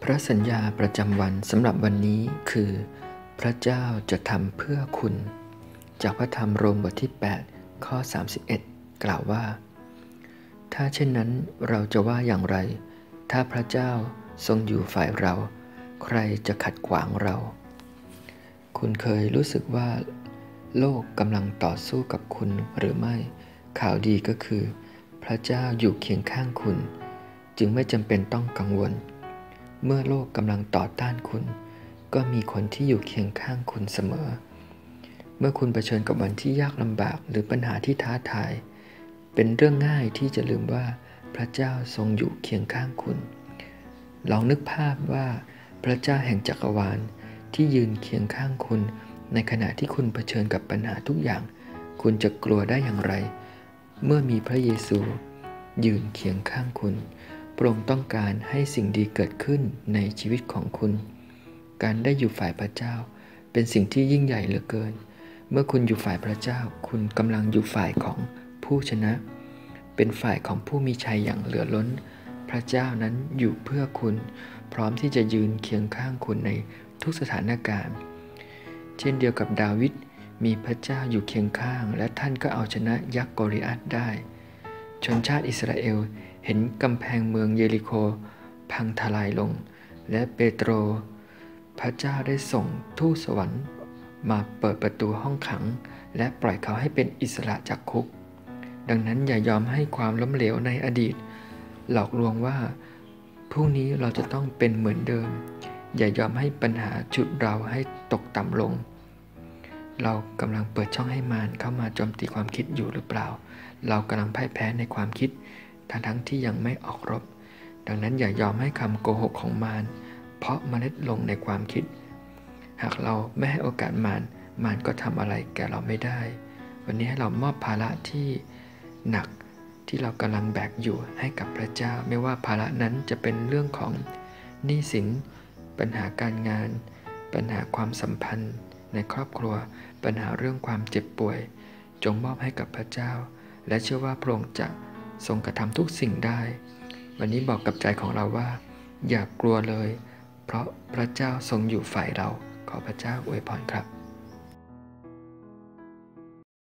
พระสัญญาประจำวันสำหรับวันนี้คือพระเจ้าจะทำเพื่อคุณจากพระธรรมโรมบทที่8ข้อ31กล่าวว่าถ้าเช่นนั้นเราจะว่าอย่างไรถ้าพระเจ้าทรงอยู่ฝ่ายเราใครจะขัดขวางเราคุณเคยรู้สึกว่าโลกกำลังต่อสู้กับคุณหรือไม่ข่าวดีก็คือพระเจ้าอยู่เคียงข้างคุณจึงไม่จำเป็นต้องกังวลเมื่อโลกกำลังต่อต้านคุณก็มีคนที่อยู่เคียงข้างคุณเสมอเมื่อคุณเผชิญกับวันที่ยากลำบากหรือปัญหาที่ท้าทายเป็นเรื่องง่ายที่จะลืมว่าพระเจ้าทรงอยู่เคียงข้างคุณลองนึกภาพว่าพระเจ้าแห่งจักรวาลที่ยืนเคียงข้างคุณในขณะที่คุณเผชิญกับปัญหาทุกอย่างคุณจะกลัวได้อย่างไรเมื่อมีพระเยซูยืนเคียงข้างคุณพระองค์ต้องการให้สิ่งดีเกิดขึ้นในชีวิตของคุณการได้อยู่ฝ่ายพระเจ้าเป็นสิ่งที่ยิ่งใหญ่เหลือเกินเมื่อคุณอยู่ฝ่ายพระเจ้าคุณกำลังอยู่ฝ่ายของผู้ชนะเป็นฝ่ายของผู้มีชัยอย่างเหลือล้นพระเจ้านั้นอยู่เพื่อคุณพร้อมที่จะยืนเคียงข้างคุณในทุกสถานการณ์เช่นเดียวกับดาวิดมีพระเจ้าอยู่เคียงข้างและท่านก็เอาชนะยักษ์โกลิอัทได้ชนชาติอิสราเอลเห็นกำแพงเมืองเยริโคพังทลายลงและเปโตรพระเจ้าได้ส่งทูตสวรรค์มาเปิดประตูห้องขังและปล่อยเขาให้เป็นอิสระจากคุกดังนั้นอย่ายอมให้ความล้มเหลวในอดีตหลอกลวงว่าพรุ่งนี้เราจะต้องเป็นเหมือนเดิมอย่ายอมให้ปัญหาฉุดเราให้ตกต่ำลงเรากำลังเปิดช่องให้มารเข้ามาโจมตีความคิดอยู่หรือเปล่าเรากำลังพ่ายแพ้ในความคิดทั้งที่ยังไม่ออกรบดังนั้นอย่ายอมให้คำโกหกของมารเพราะเมล็ดลงในความคิดหากเราไม่ให้โอกาสมารก็ทำอะไรแก่เราไม่ได้วันนี้ให้เรามอบภาระที่หนักที่เรากำลังแบกอยู่ให้กับพระเจ้าไม่ว่าภาระนั้นจะเป็นเรื่องของหนี้สินปัญหาการงานปัญหาความสัมพันธ์ในครอบครัวปัญหาเรื่องความเจ็บป่วยจงมอบให้กับพระเจ้าและเชื่อว่าพระองค์จะทรงกระทำทุกสิ่งได้วันนี้บอกกับใจของเราว่าอย่ากลัวเลยเพราะพระเจ้าทรงอยู่ฝ่ายเราขอพระเจ้าอวยพรครับ